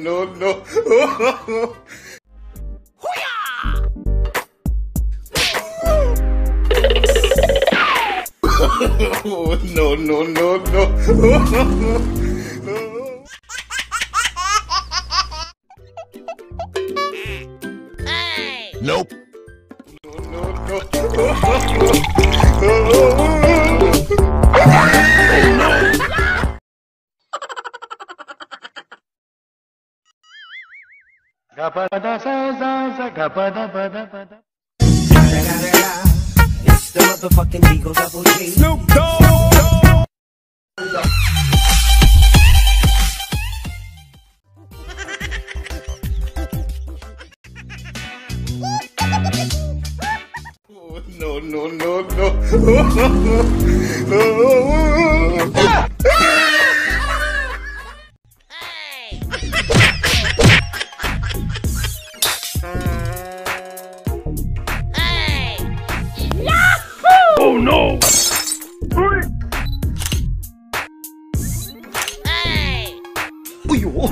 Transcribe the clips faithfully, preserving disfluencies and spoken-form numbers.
no, no. Oh, no, no, no, no. Hey! Nope. No, no, no. It's the motherfucking Eagle Double G. Snoop Dogg. Oh, no, no, no, no. Hey! Hey! Yahoo! Oh, no. Hey! Ui dồi.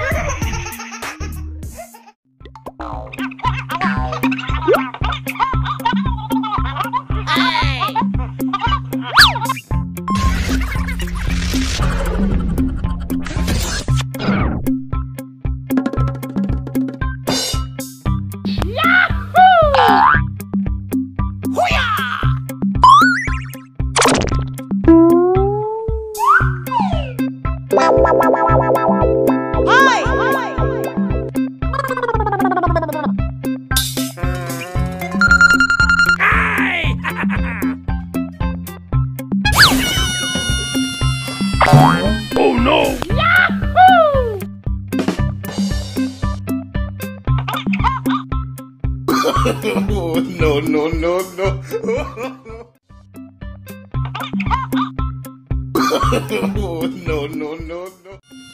Hey! Oh, no. Oh, no, no, no, no. Oh, no, no, no, no.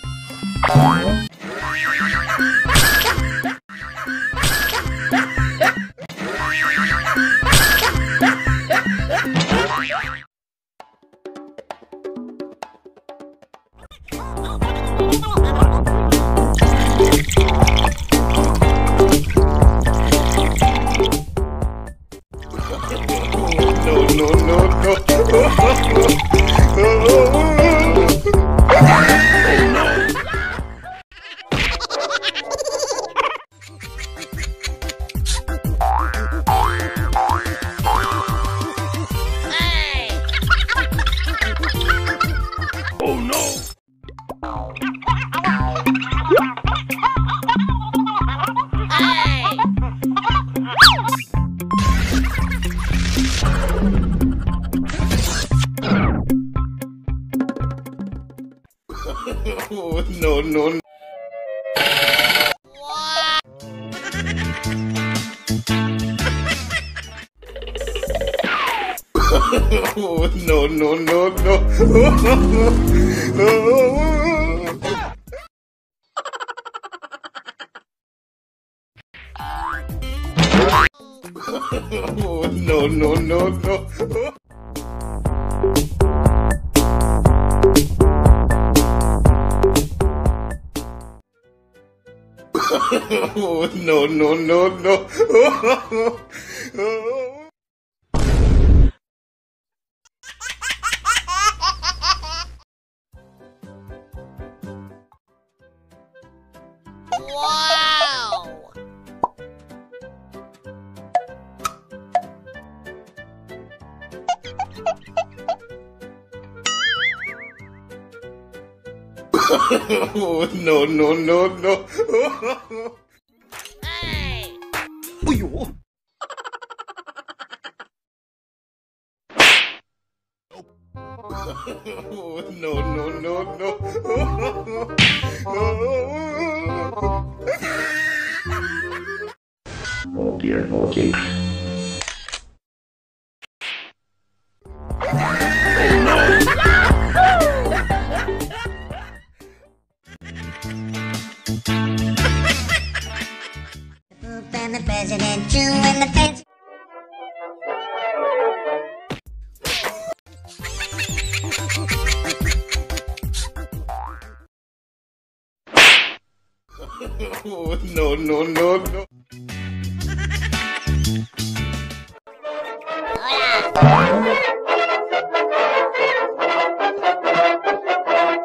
No, no, no, no. Hey! Oh, no. Hey! Oh, no, no, no. What? Oh, no, no, no, no. Oh, no, no, no, no. Oh, no, no, no, no. Wow! Oh, no, no, no, no. Hey! Ui dồi. Oh, no, no, no, no. Oh dear, oh dear. And the president, you and the feds. No, no, no, no.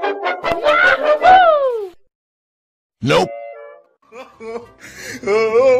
Nope.